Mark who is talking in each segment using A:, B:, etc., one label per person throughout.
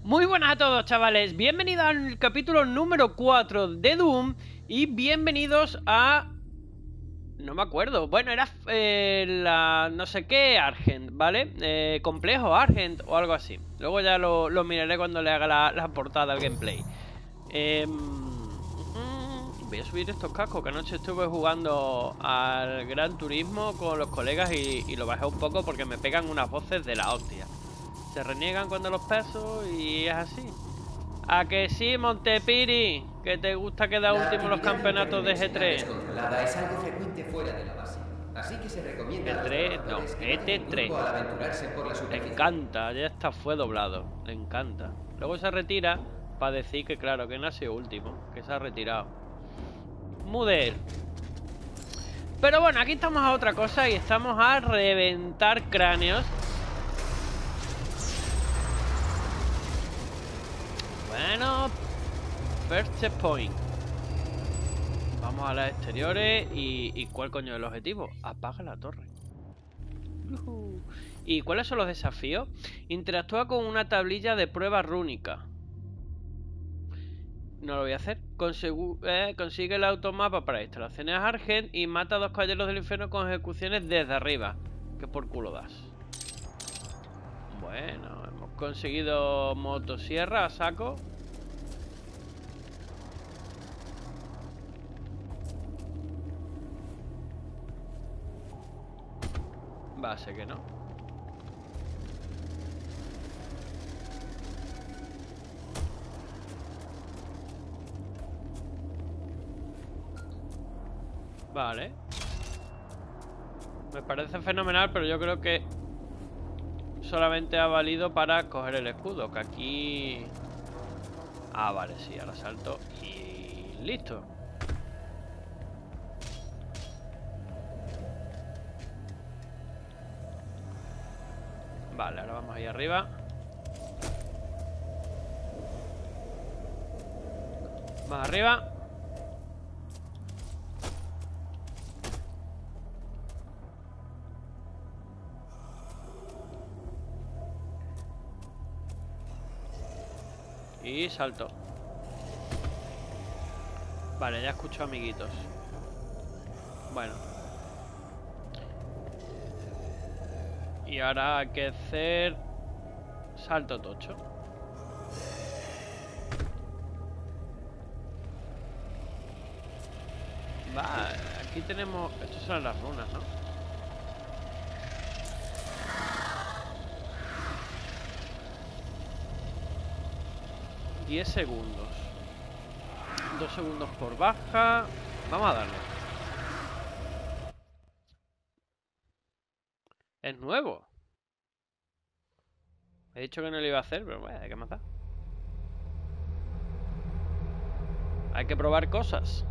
A: Muy buenas a todos, chavales. Bienvenidos al capítulo número 4 de Doom. Y bienvenidos a... No me acuerdo. Bueno, era la no sé qué Argent, ¿vale? Complejo Argent o algo así. Luego ya lo miraré cuando le haga la portada al gameplay. Voy a subir estos cascos, que anoche estuve jugando al Gran Turismo con los colegas y lo bajé un poco porque me pegan unas voces de la hostia. Se reniegan cuando los peso y es así. ¿A que sí, Montepiri? ¿Que te gusta quedar último en los campeonatos de G3?
B: Descontrolada es algo frecuente fuera de la base. Así que se recomienda a los
A: G3, no,
B: trabajadores que no hacen
A: GT3.
B: truco al aventurarse por la
A: Le
B: superficie.
A: encanta, ya está, fue doblado. Le encanta. Luego se retira para decir que, claro, que no ha sido último, que se ha retirado. Muder. Pero bueno, aquí estamos a otra cosa y estamos a reventar cráneos. Bueno, first checkpoint. Vamos a las exteriores y ¿cuál coño es el objetivo? Apaga la torre. ¿Y cuáles son los desafíos? Interactúa con una tablilla de prueba rúnica. No lo voy a hacer. Consigue el automapa para instalaciones Argent y mata a 2 caballeros del infierno con ejecuciones desde arriba. Que por culo das. Bueno, hemos conseguido motosierra a saco. Va a ser que no. Vale. Me parece fenomenal, pero yo creo que solamente ha valido para coger el escudo. Que aquí... Ah, vale, sí, ahora salto y listo. Vale, ahora vamos ahí arriba. Más arriba. Y salto. Vale, ya escucho amiguitos. Bueno. Y ahora hay que hacer... Salto tocho. Vale, aquí tenemos... Estas son las runas, ¿no? $10 segundos. 2 segundos por baja. Vamos a darle. Es nuevo. He dicho que no lo iba a hacer, pero bueno, hay que matar. Hay que probar cosas.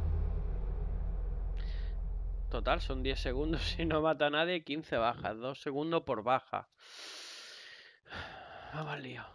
A: Total, son 10 segundos si no mata a nadie, 15 bajas. 2 segundos por baja. Vamos al lío.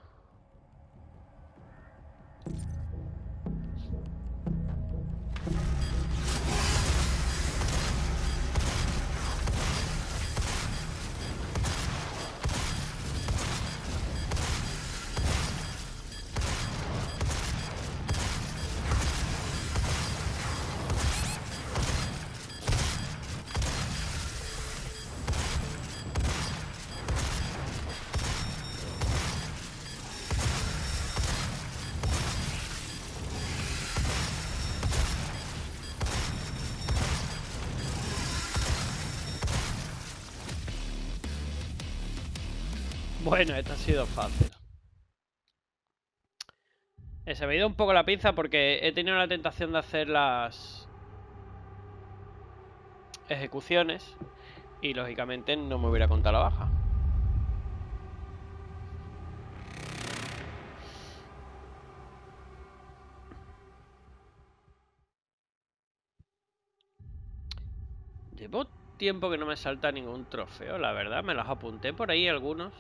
A: Bueno, esta ha sido fácil. Se me ha ido un poco la pinza porque he tenido la tentación de hacer las ejecuciones y lógicamente no me hubiera contado la baja. Llevo tiempo que no me salta ningún trofeo, la verdad. Me los apunté por ahí algunos.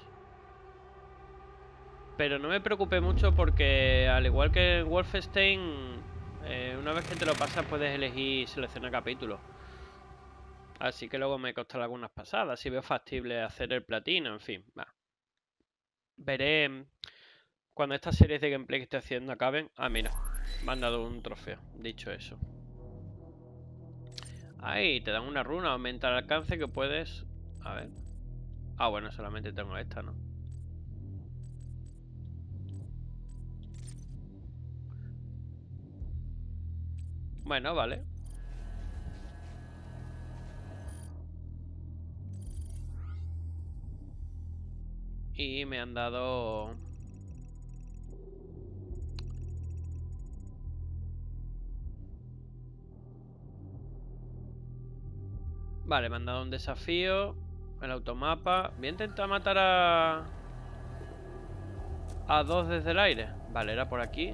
A: Pero no me preocupé mucho porque, al igual que en Wolfenstein, una vez que te lo pasas puedes elegir seleccionar capítulos. Así que luego me costará algunas pasadas. Si veo factible hacer el platino, en fin, va. Veré Cuando estas series de gameplay que estoy haciendo acaben... Ah, mira. Me han dado un trofeo. Dicho eso. Ahí, te dan una runa. Aumenta el alcance que puedes... A ver. Ah, bueno, solamente tengo esta, ¿no? Bueno, vale. Y me han dado... Vale, me han dado un desafío. El automapa. Voy a intentar matar a dos desde el aire. Vale, era por aquí.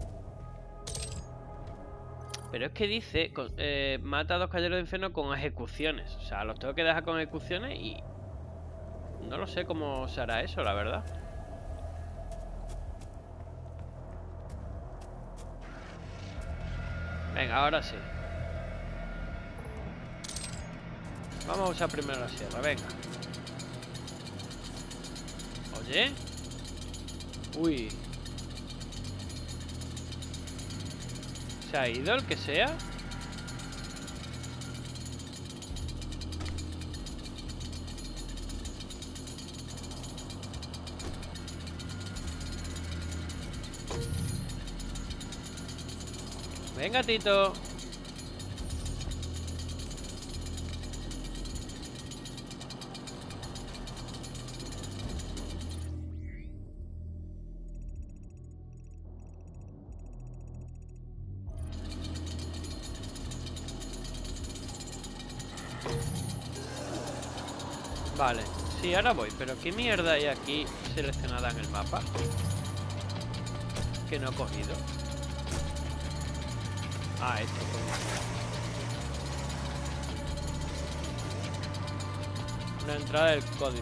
A: Pero es que dice... mata a dos caballeros de infierno con ejecuciones. O sea, los tengo que dejar con ejecuciones y... No lo sé cómo se hará eso, la verdad. Venga, ahora sí. Vamos a usar primero la sierra, venga. Oye. Uy. ¿Se ha ido el que sea? Venga, Tito. Vale, sí, ahora voy. Pero ¿qué mierda hay aquí seleccionada en el mapa? Que no he cogido. Ah, esto. Una entrada del códice.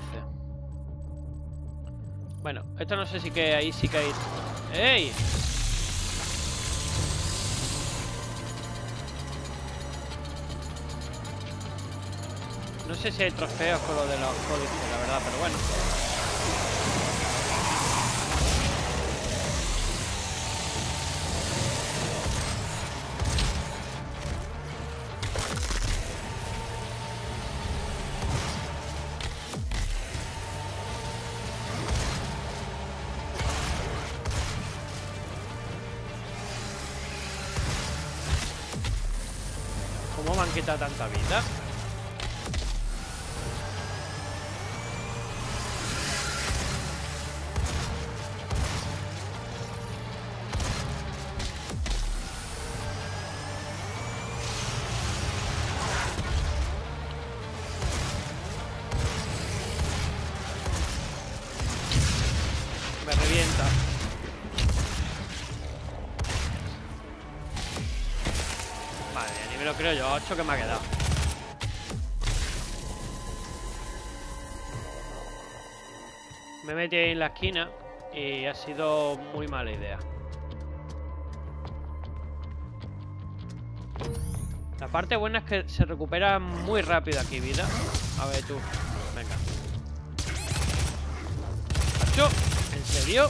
A: Bueno, esto no sé si que ahí sí que hay... ¡Ey! No sé si hay trofeos con lo de los códices, la verdad, pero bueno. ¿Cómo me han quitado tanta vida? Me revienta. Madre mía, ni me lo creo yo. 8 que me ha quedado. Me metí ahí en la esquina y ha sido muy mala idea. La parte buena es que se recupera muy rápido aquí vida. A ver tú. Venga. ¡Acho! ¿En serio?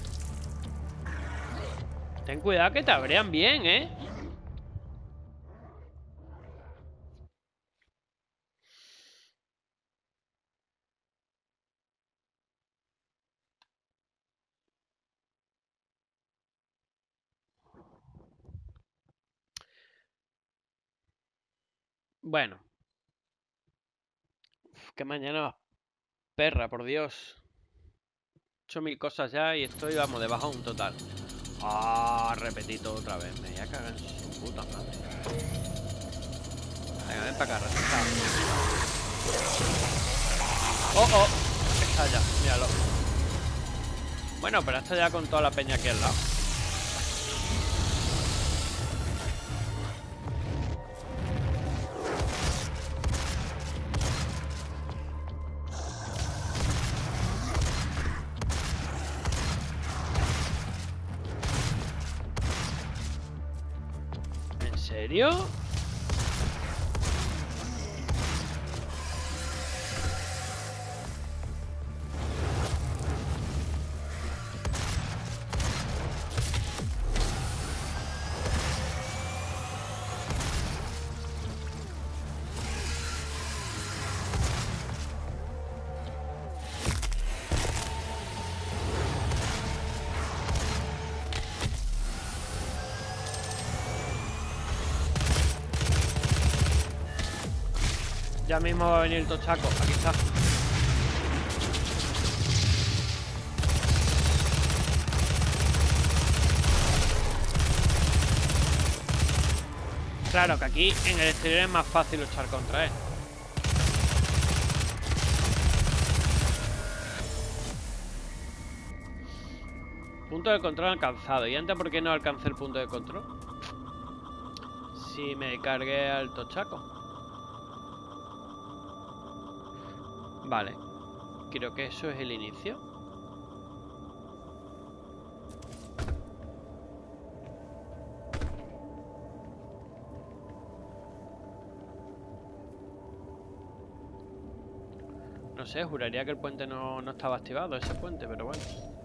A: Ten cuidado que te abrean bien, ¿eh? Bueno. Uf, qué mañana más perra, por Dios. He hecho 1000 cosas ya y estoy, vamos, de bajón total. Ah, repetí todo otra vez. Me voy a cagar en su puta madre. Venga, ven para acá, resultado. Oh, oh. Está ya, míralo. Bueno, pero está ya con toda la peña aquí al lado. ¿En serio? Ya mismo va a venir el tochaco. Aquí está. Claro que aquí en el exterior es más fácil luchar contra él. Punto de control alcanzado. ¿Y antes por qué no alcancé el punto de control? Si me cargué al tochaco. Vale. Creo que eso es el inicio. No sé, juraría que el puente no estaba activado, ese puente, pero bueno.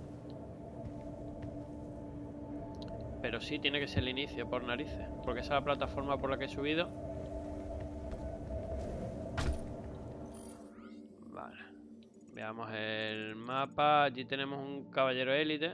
A: Pero sí, tiene que ser el inicio, por narices. Porque esa es la plataforma por la que he subido. Vale. Veamos el mapa. Allí tenemos un caballero élite.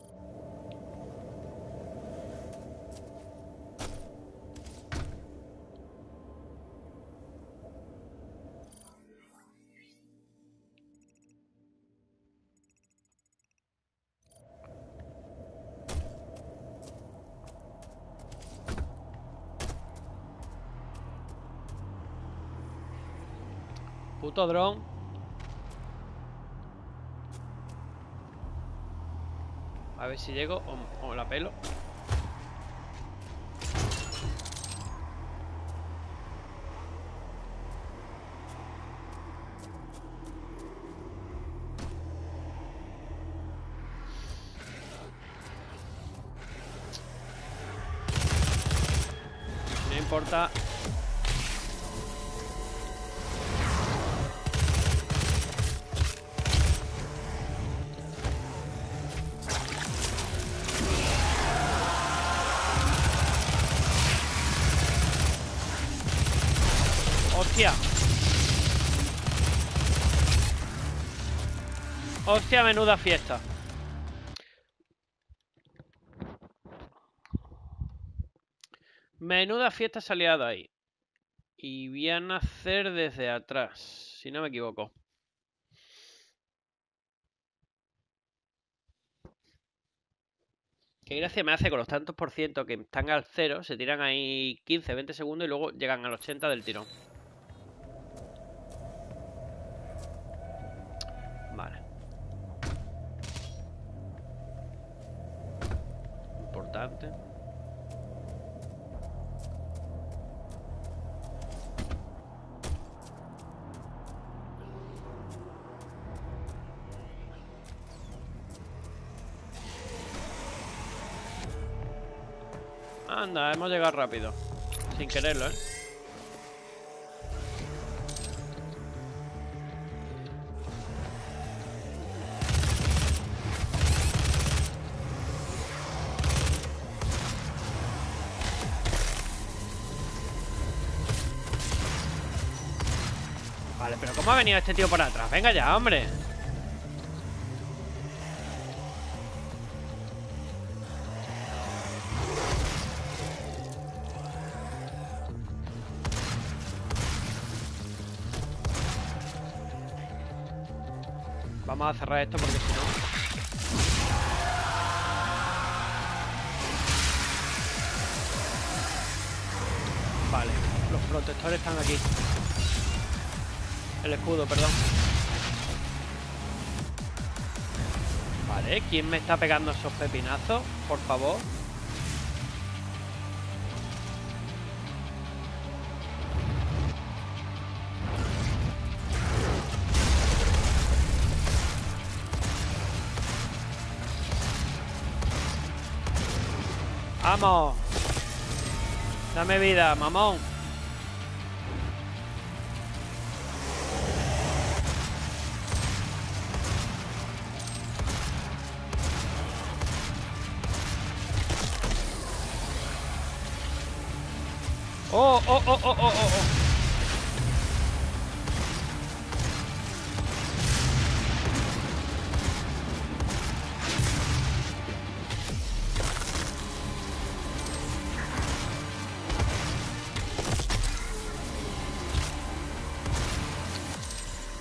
A: Puto dron. A ver si llego o la pelo. No importa. ¡Hostia! ¡Hostia, menuda fiesta! Menuda fiesta se ha liado ahí. Y voy a nacer desde atrás, si no me equivoco. Qué gracia me hace con los tantos por ciento que están al 0, se tiran ahí 15, 20 segundos y luego llegan al 80 del tirón. Vale. Importante. Anda, hemos llegado rápido. Sin quererlo, ¿eh? Vale, pero ¿cómo ha venido este tío por atrás? Venga ya, hombre. Vamos a cerrar esto porque si no... Vale, los protectores están aquí. El escudo, perdón. Vale, ¿quién me está pegando esos pepinazos? Por favor. ¡Vamos! Dame vida, mamón. ¡Oh, oh, oh, oh, oh, oh!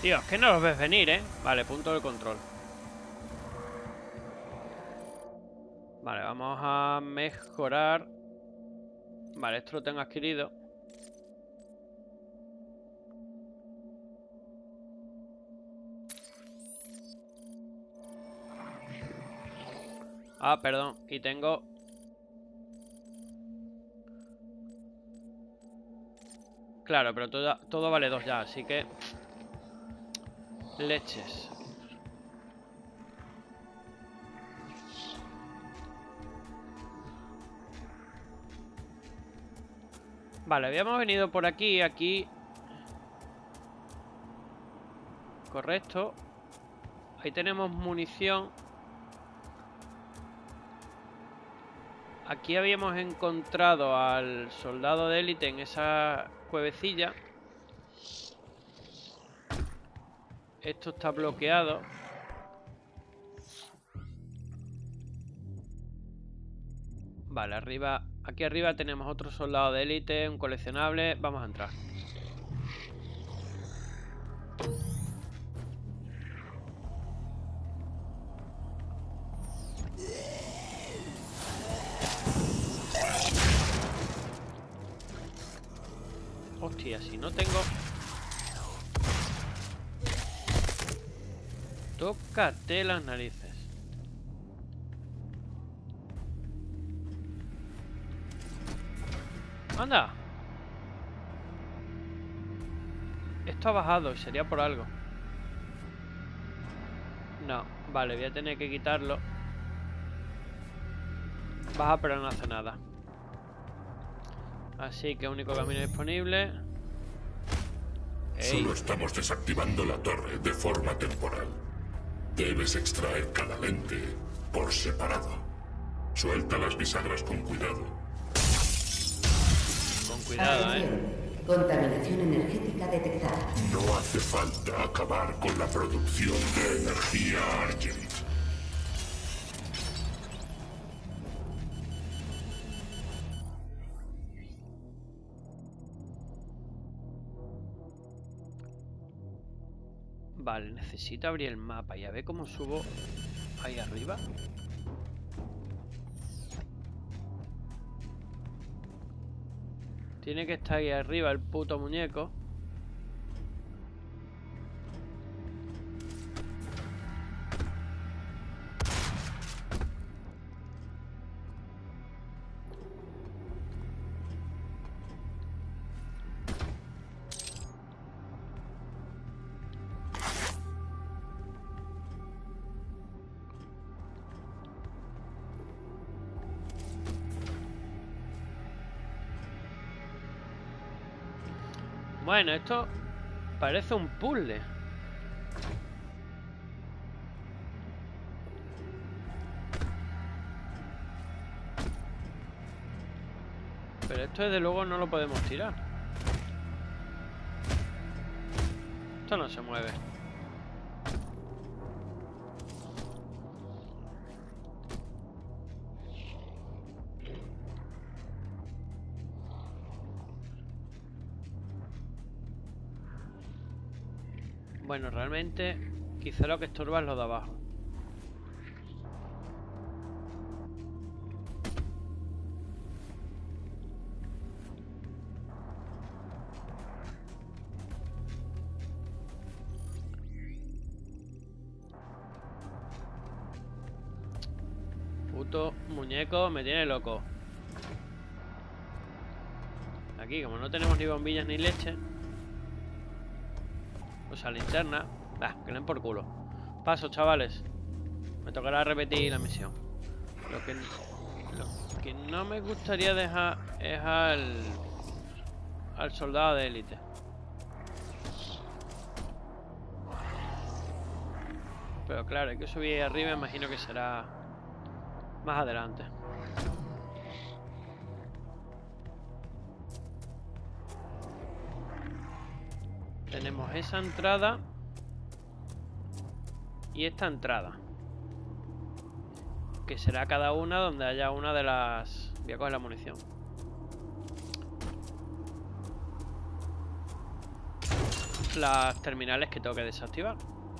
A: Tío, es que no los ves venir, ¿eh? Vale, punto de control. Vale, vamos a mejorar. Vale, esto lo tengo adquirido. Ah, perdón. Y tengo... Claro, pero todo vale 2 ya, así que... Leches. Vale, habíamos venido por aquí, aquí. Correcto. Ahí tenemos munición. Aquí habíamos encontrado al soldado de élite en esa cuevecilla. Esto está bloqueado. Vale, arriba. Aquí arriba tenemos otro soldado de élite, un coleccionable. Vamos a entrar. Hostia, si no tengo... Tócate las narices. ¡Anda! Esto ha bajado y sería por algo. No, vale, voy a tener que quitarlo. Baja pero no hace nada. Así que único camino disponible.
C: Solo estamos desactivando la torre de forma temporal. Debes extraer cada lente por separado. Suelta las bisagras con cuidado.
A: Con cuidado,
D: Contaminación energética detectada.
C: No hace falta acabar con la producción de energía Argent.
A: Vale, necesito abrir el mapa y a ver cómo subo ahí arriba. Tiene que estar ahí arriba el puto muñeco. Bueno, esto parece un puzzle. Pero esto desde luego no lo podemos tirar. Esto no se mueve. Bueno, realmente quizá lo que estorba es lo de abajo. Puto muñeco me tiene loco. Aquí, como no tenemos ni bombillas ni leche. O sea, linterna. Que le den por culo. Paso, chavales. Me tocará repetir la misión. Lo que no me gustaría dejar es al soldado de élite. Pero claro, hay que subir ahí arriba. Imagino que será más adelante. Tenemos esa entrada y esta entrada, que será cada una donde haya una de las... Voy a coger la munición. las terminales que tengo que desactivar.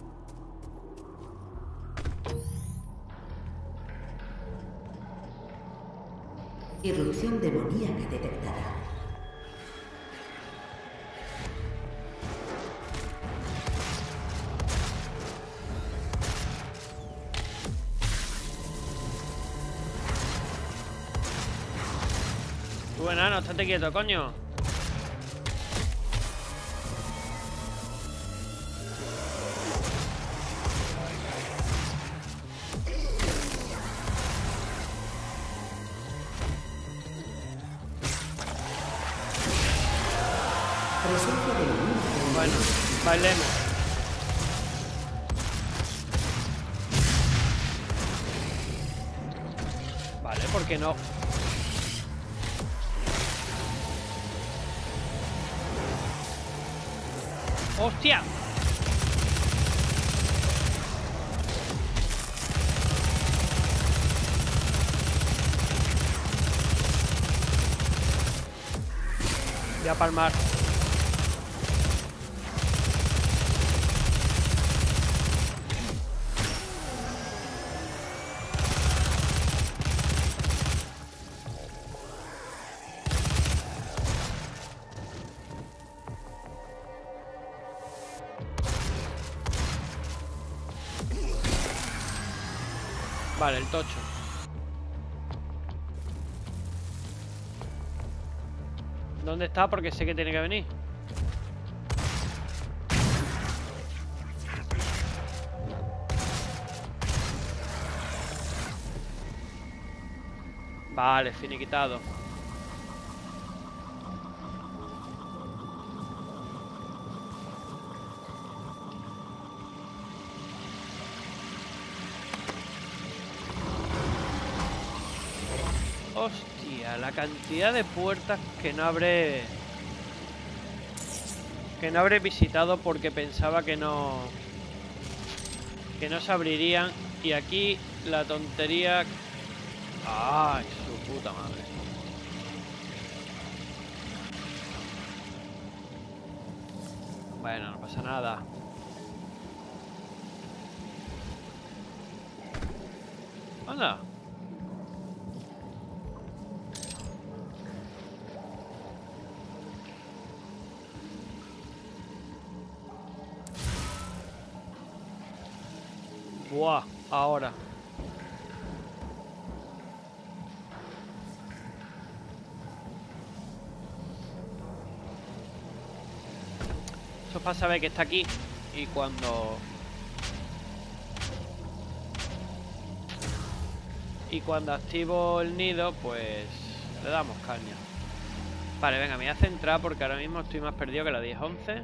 D: Irrupción demoníaca detectada.
A: Tú, enano, estate quieto, coño.
D: Presencia demoníaca.
A: Bueno, bailemos. Vale, ¿por qué no? ¡Hostia! Voy a palmar. Vale, el tocho. ¿Dónde está? Porque sé que tiene que venir. Vale, finiquitado. Hostia, la cantidad de puertas que no habré visitado porque pensaba que no se abrirían. Y aquí la tontería. Ay, su puta madre. Bueno, no pasa nada. Anda. Buah, ahora. Eso es para saber que está aquí. Y cuando activo el nido, pues le damos caña. Vale, venga, me voy a centrar porque ahora mismo estoy más perdido que la 10-11.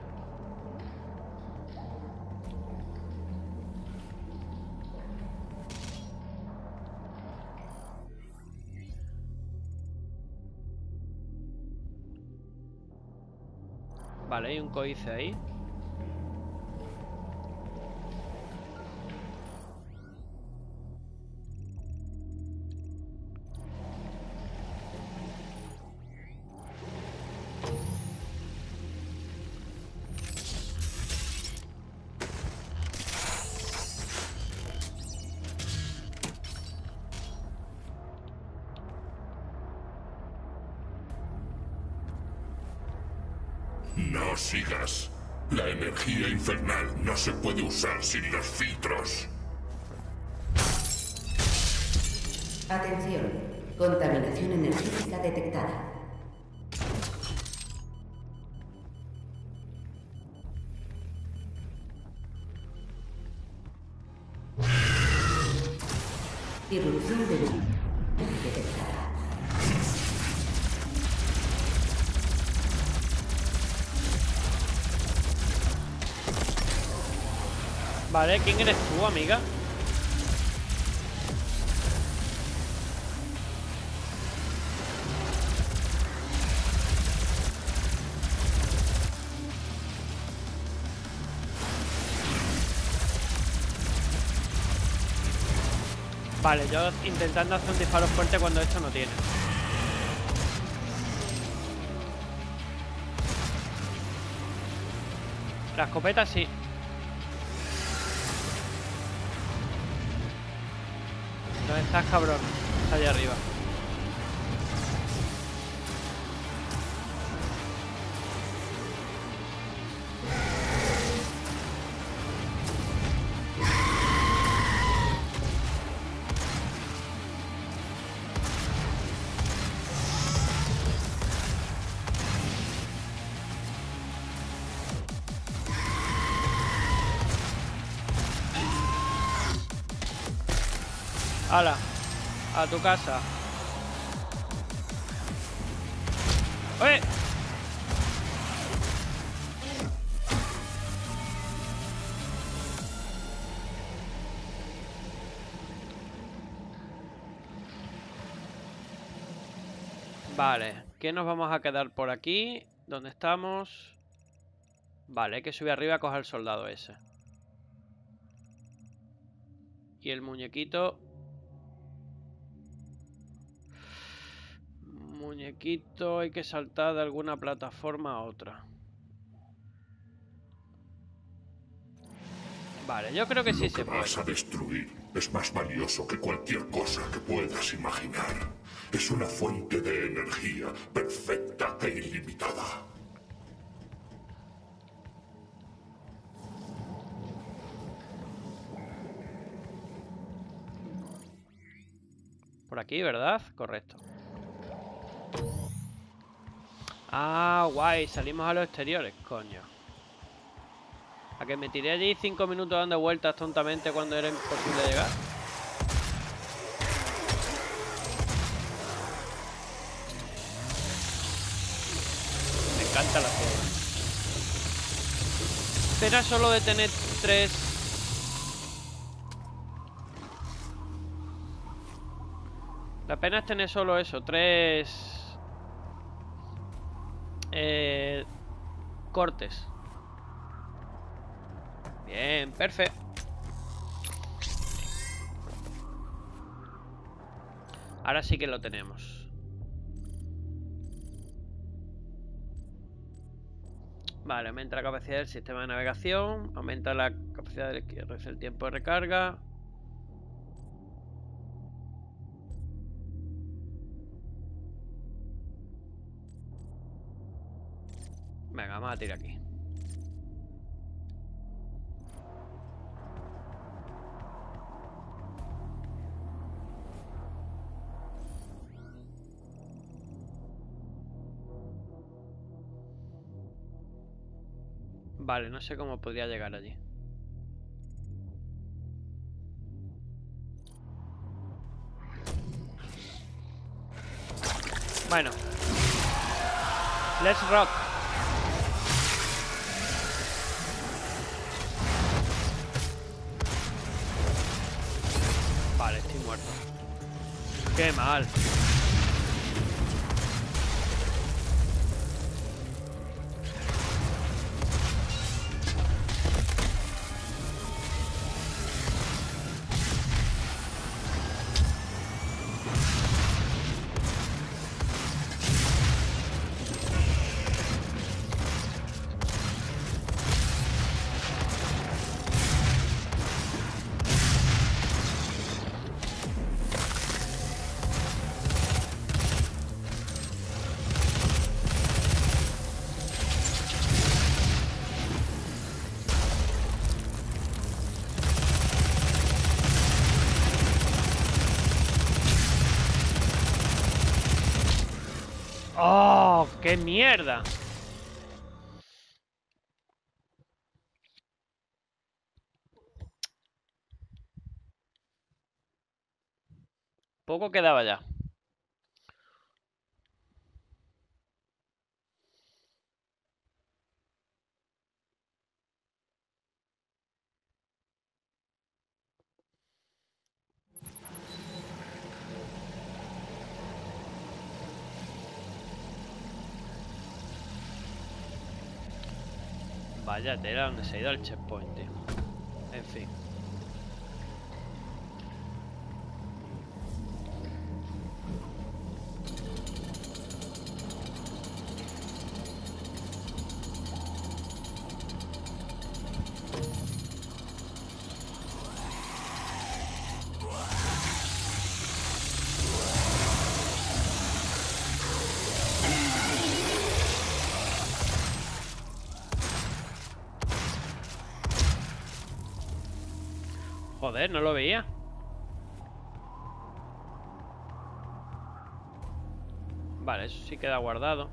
A: Vale, hay un códice ahí.
C: No sigas. La energía infernal no se puede usar sin los filtros.
D: Atención. Contaminación energética detectada. Irrupción demoníaca detectada.
A: Vale, ¿quién eres tú, amiga? Vale, yo intentando hacer un disparo fuerte cuando esto no tiene. La escopeta sí. ¿Dónde estás, cabrón? Está allá arriba. ¡Hala! A tu casa. ¡Oye! Vale, ¿qué nos vamos a quedar por aquí? ¿Dónde estamos? Vale, hay que subir arriba a coger el soldado ese. Y el muñequito... Muñequito, hay que saltar de alguna plataforma a otra. Vale, yo creo que sí se puede.
C: Lo que vas a destruir es más valioso que cualquier cosa que puedas imaginar. Es una fuente de energía perfecta e ilimitada.
A: Por aquí, ¿verdad? Correcto. Ah, guay, salimos a los exteriores, coño. A que me tiré allí 5 minutos dando vueltas tontamente cuando era imposible llegar. Me encanta la ciudad. Espera solo de tener 3... La pena es tener solo eso, 3... cortes. Bien, perfecto. Ahora sí que lo tenemos. Vale, aumenta la capacidad del sistema de navegación. Aumenta la capacidad del tiempo de recarga. Venga, vamos a tirar aquí. Vale, no sé cómo podría llegar allí. Bueno. Let's rock. Vale, estoy muerto. Qué mal. ¡Oh! ¡Qué mierda! Poco quedaba ya. Vaya tela, donde se ha ido el checkpoint, tío. En fin. Joder, no lo veía. Vale, eso sí queda guardado.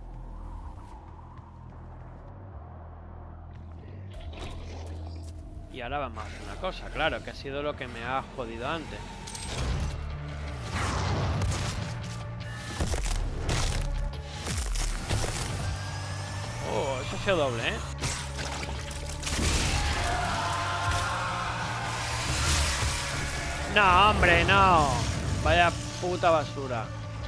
A: Y ahora vamos a hacer una cosa, claro, que ha sido lo que me ha jodido antes. Oh, eso ha sido doble, ¿eh? No, hombre, no. Vaya puta basura.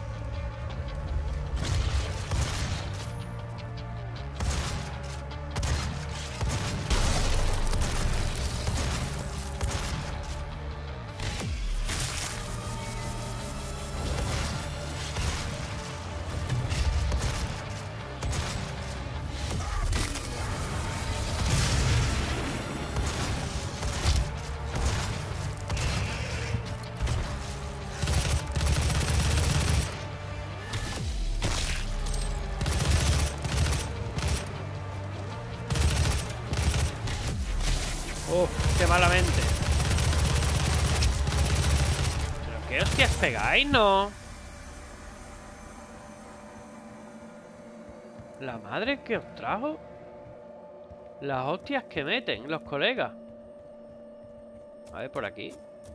A: Uf, qué malamente. ¿Pero qué hostias pegáis, no? La madre que os trajo. Las hostias que meten los colegas. A ver, por aquí.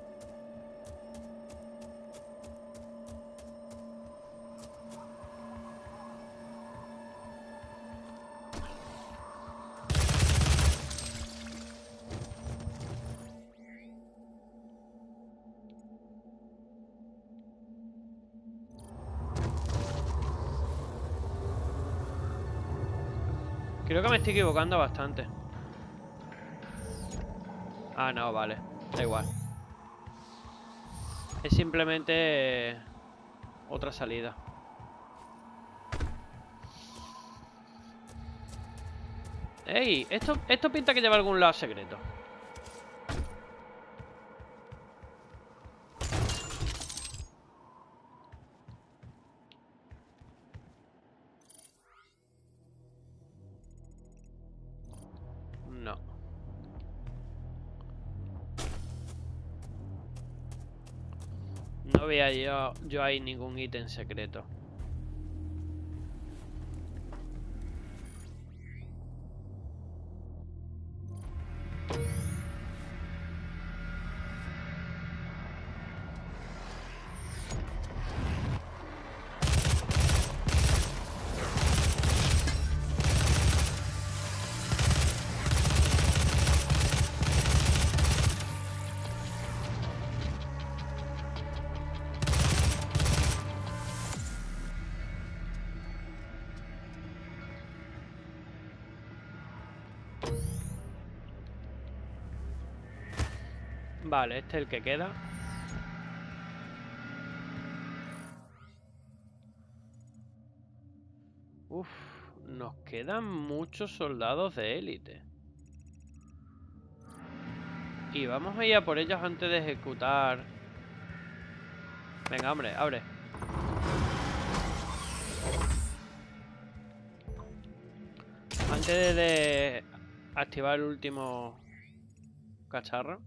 A: Creo que me estoy equivocando bastante. Ah, no, vale. Da igual. Es simplemente otra salida. ¡Ey! Esto pinta que lleva algún lado secreto. No. No veía yo ahí ningún ítem secreto. Vale, este es el que queda. Uf, nos quedan muchos soldados de élite. Y vamos a ir a por ellos antes de ejecutar. Venga, hombre, abre. Antes de activar el último cacharro.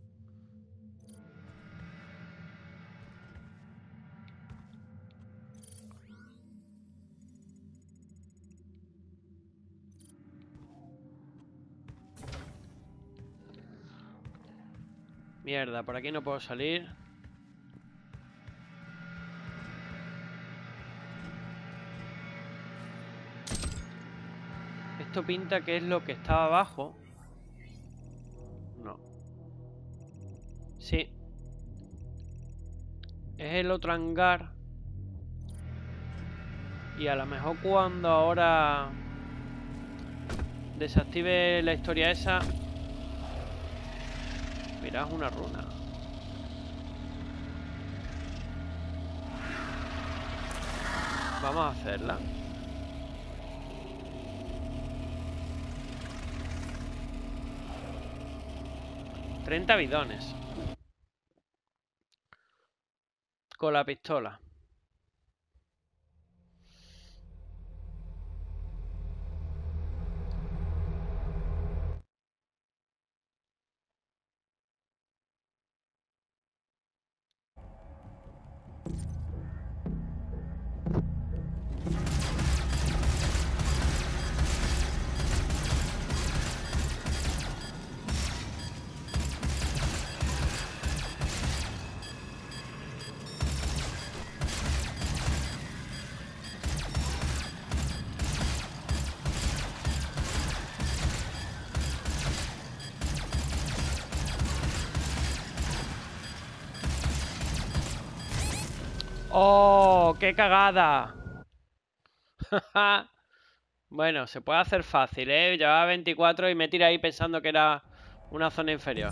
A: Mierda, por aquí no puedo salir. Esto pinta que es lo que estaba abajo. No. Sí. Es el otro hangar. Y a lo mejor cuando ahora desactive la historia esa. Mirad, una runa. Vamos a hacerla. $30 bidones. Con la pistola. ¡Oh! ¡Qué cagada! Bueno, se puede hacer fácil, ¿eh? Llevaba 24 y me tiré ahí pensando que era una zona inferior.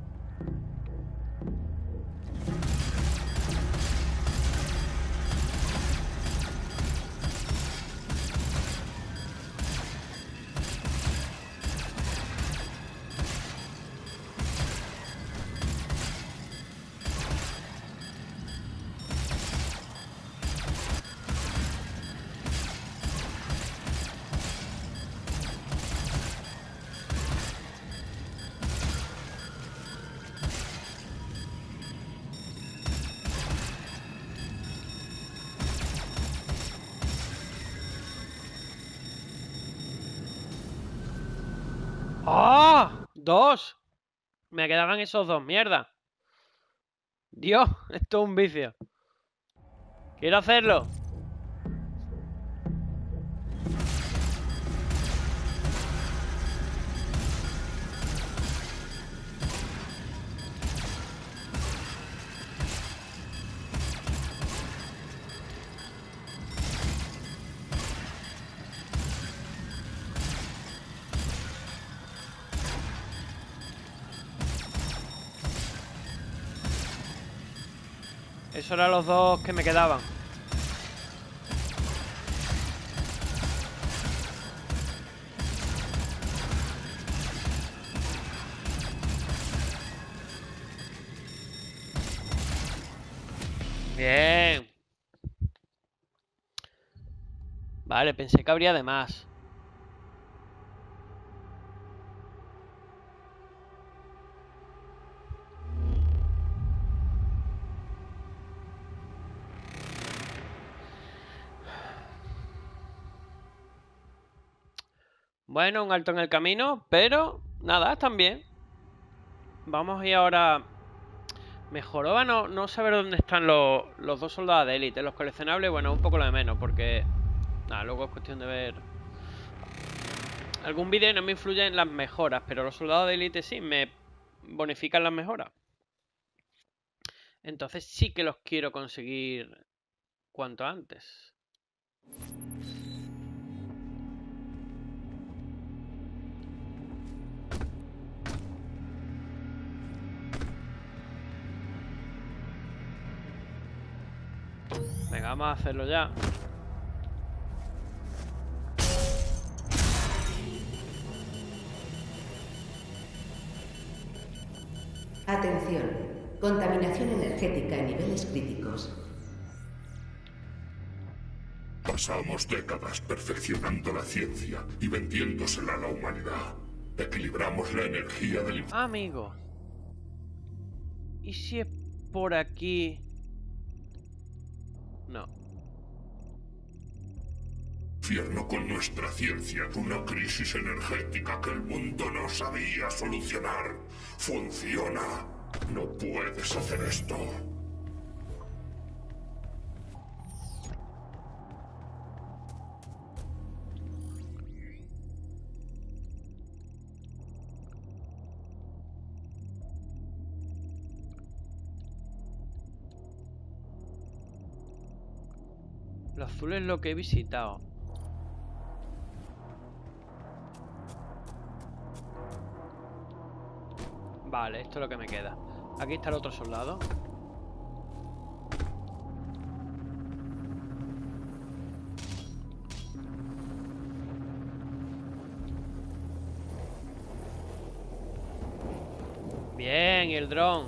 A: ¡Ah! ¡Dos! Me quedaban esos dos, mierda. Dios, esto es un vicio. Quiero hacerlo. Esos eran los dos que me quedaban. Bien. Vale, pensé que habría de más. Bueno, un alto en el camino, pero nada, están bien. Vamos a ir ahora. Mejoró no saber dónde están los dos soldados de élite. Los coleccionables, bueno, un poco lo de menos, porque nada, luego es cuestión de ver. Algún vídeo no me influye en las mejoras, pero los soldados de élite sí me bonifican las mejoras. Entonces sí que los quiero conseguir cuanto antes. Venga, vamos a hacerlo ya.
D: Atención. Contaminación energética en niveles críticos.
C: Pasamos décadas perfeccionando la ciencia y vendiéndosela a la humanidad. Equilibramos la energía del
A: Amigo. ¿Y si es por aquí? No.
C: infierno con nuestra ciencia. Una crisis energética que el mundo no sabía solucionar. Funciona. No puedes hacer esto.
A: Lo azul es lo que he visitado. Vale, esto es lo que me queda. Aquí está el otro soldado. Bien, y el dron.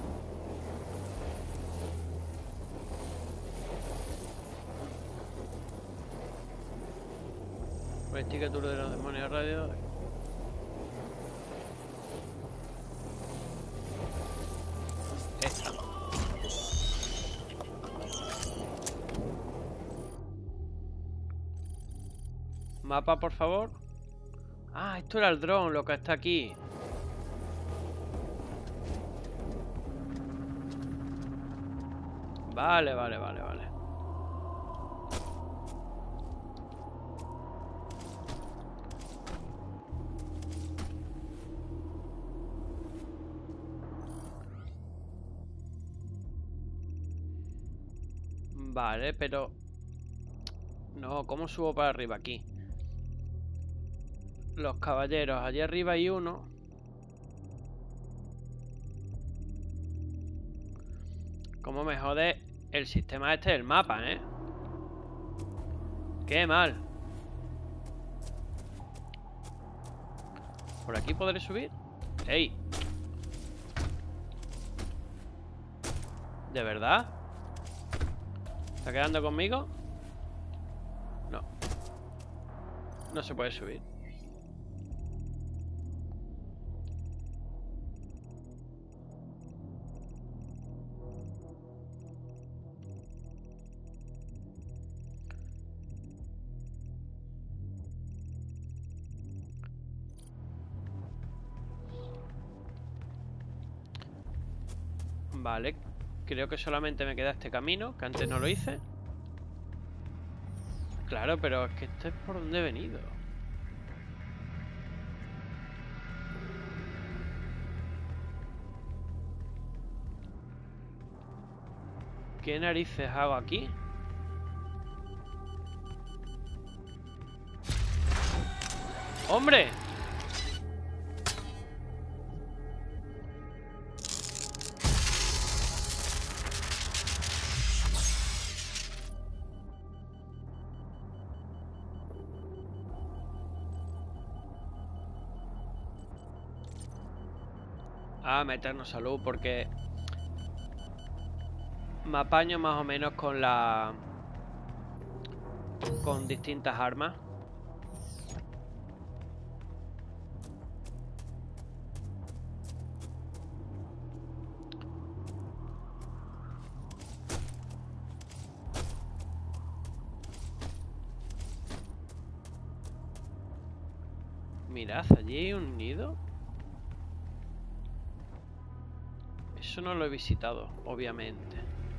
A: Investiga tour de los demonios radio. Esta. Mapa, por favor. Ah, esto era el dron, lo que está aquí. Vale, vale, vale, vale. Vale, pero... No, ¿cómo subo para arriba aquí? Los caballeros, allí arriba hay uno. Cómo me jode el sistema este del mapa, ¿eh? Qué mal. ¿Por aquí podré subir? ¡Ey! ¿De verdad? ¿Está quedando conmigo? No. No se puede subir. Vale, creo que solamente me queda este camino, que antes no lo hice. Claro, pero es que este es por donde he venido. ¿Qué narices hago aquí? ¡Hombre! A meternos salud porque me apaño más o menos con con distintas armas. Mirad, allí hay un nido. Eso no lo he visitado, obviamente.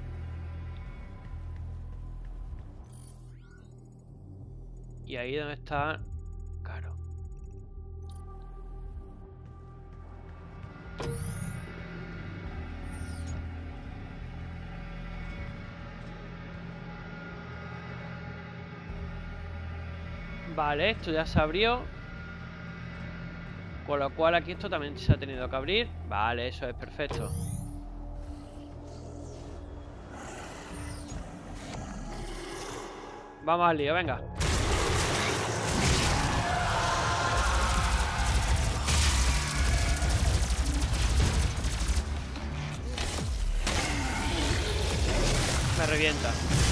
A: Y ahí donde está... Claro. Vale, esto ya se abrió. Con lo cual aquí esto también se ha tenido que abrir. Vale, eso es perfecto. Vamos al lío, venga. Me revienta.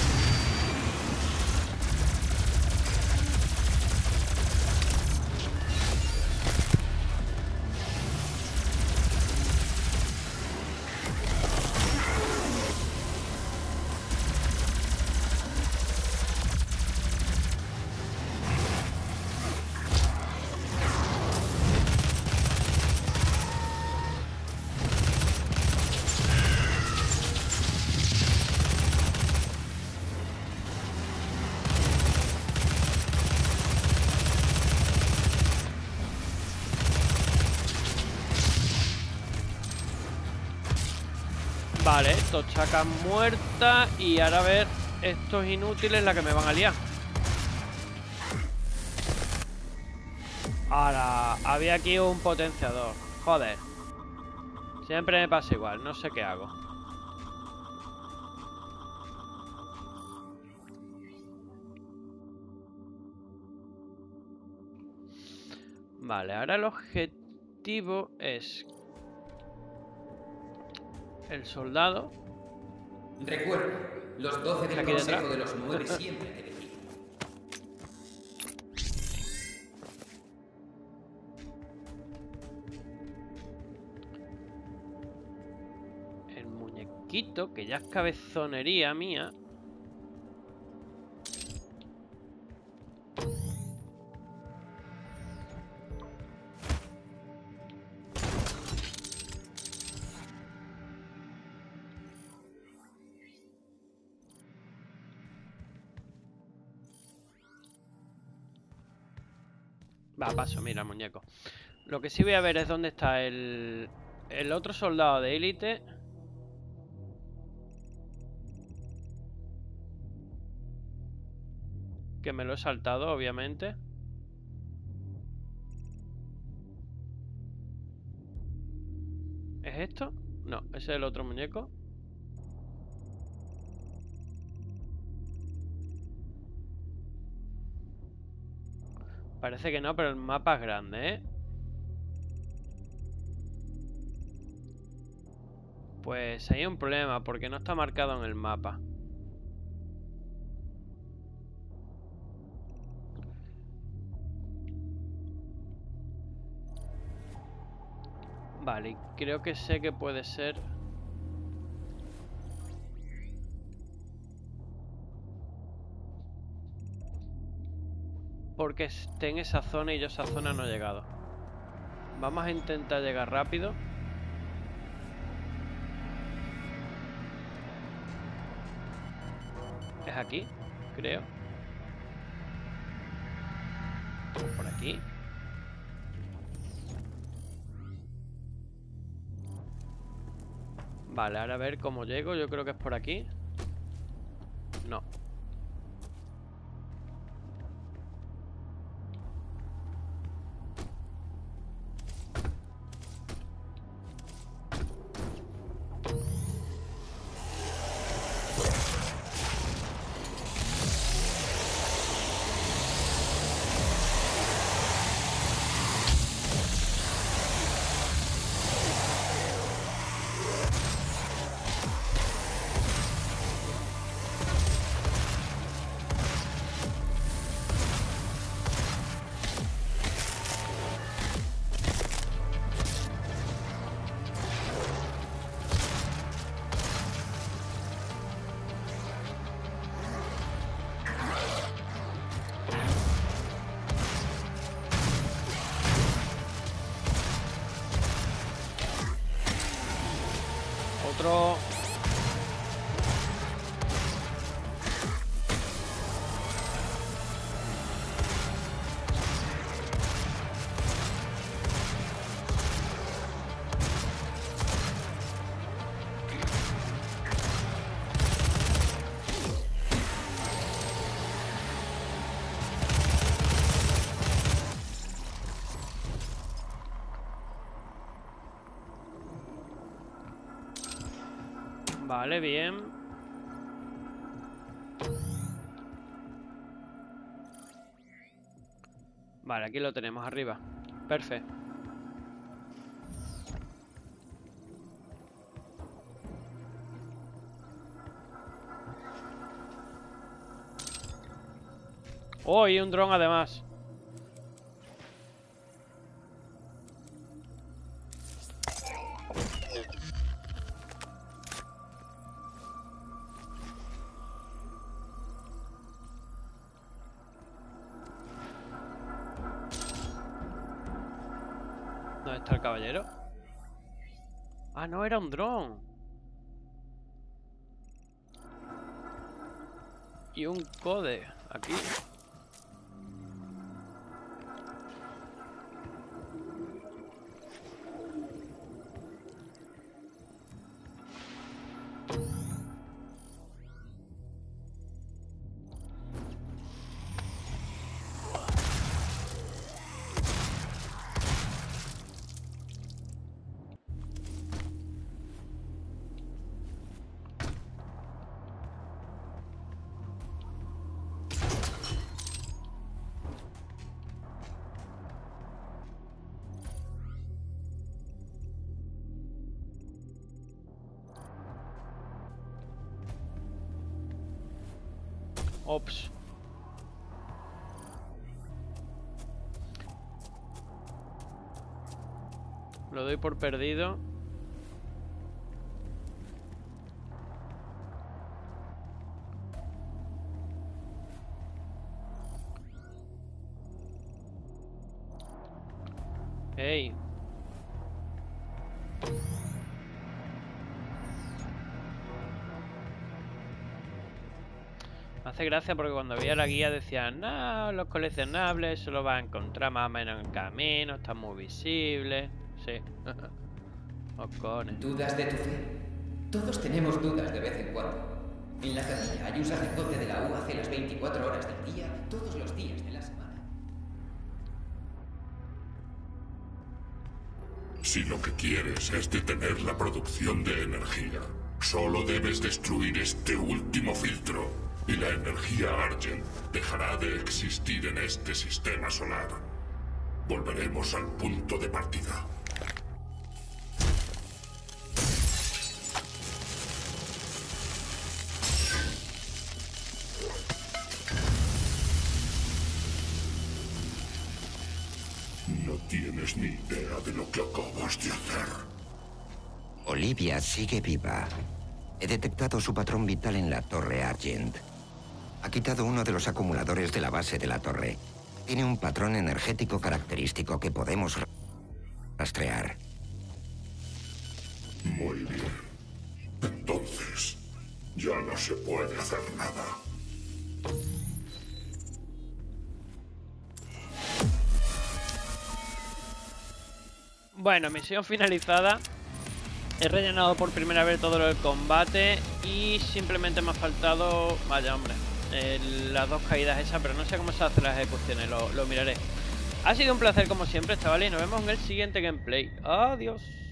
A: Vale, estos chacas muertas. Y ahora a ver estos inútiles la que me van a liar. Ahora, había aquí un potenciador. Joder. Siempre me pasa igual, no sé qué hago. Vale, ahora el objetivo es... El soldado.
B: Recuerda, los 12 del
A: Aquí
B: Consejo
A: detrás.
B: de los 9 siempre te vigilan.
A: El muñequito, que ya es cabezonería mía. Va, paso, mira, muñeco. Lo que sí voy a ver es dónde está el otro soldado de élite. Que me lo he saltado, obviamente. ¿Es esto? No, ese es el otro muñeco. Parece que no, pero el mapa es grande, ¿eh? Pues hay un problema, porque no está marcado en el mapa. Vale, creo que sé que puede ser... porque esté en esa zona y yo a esa zona no he llegado. Vamos a intentar llegar rápido. Es aquí, creo. Por aquí. Vale, ahora a ver cómo llego. Yo creo que es por aquí. No. Otro. Vale, bien. Vale, aquí lo tenemos arriba. Perfecto. Oh, y un dron además. ¿Dónde está el caballero? Ah, no, era un dron. Y un code aquí. Ops. Lo doy por perdido. ¡Ey! Me hace gracia porque cuando veía la guía decían, no, los coleccionables solo vas a encontrar más o menos en camino, están muy visibles. Sí. Ocones.
B: ¿Dudas de tu fe? Todos tenemos dudas de vez en cuando. En la capilla hay un sacerdote de la UAC las 24 horas del día, todos los días de la semana.
C: Si lo que quieres es detener la producción de energía, solo debes destruir este último filtro y la energía Argent dejará de existir en este sistema solar. Volveremos al punto de partida. No tienes ni idea de lo que acabas de hacer.
E: Olivia sigue viva. He detectado su patrón vital en la torre Argent. Ha quitado uno de los acumuladores de la base de la torre. Tiene un patrón energético característico que podemos rastrear.
C: Muy bien. Entonces, ya no se puede hacer nada.
A: Bueno, misión finalizada. He rellenado por primera vez todo lo del combate y simplemente me ha faltado... Vaya, hombre. Las dos caídas esas, pero no sé cómo se hacen las ejecuciones, lo miraré. Ha sido un placer como siempre, chavales, y nos vemos en el siguiente gameplay. Adiós.